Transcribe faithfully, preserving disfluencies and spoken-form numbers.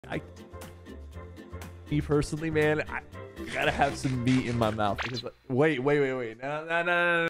I, me personally, man, I gotta have some meat in my mouth because wait, wait, wait, wait, no, no, no, no.